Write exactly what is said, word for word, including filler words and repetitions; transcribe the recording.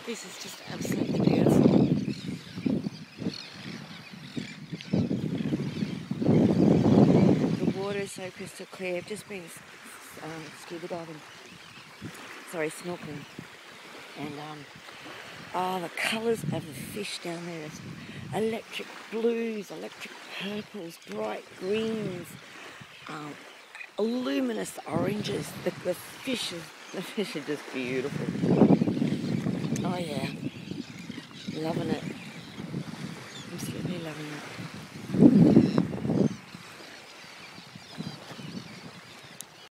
This is just absolutely beautiful. The water is so crystal clear. I've just been um, scuba diving, sorry, snorkeling, and um, oh, the colours of the fish down there. It's electric blues, electric purples, bright greens, um, luminous oranges. The, the fish is, the fish are just beautiful. Oh yeah, loving it.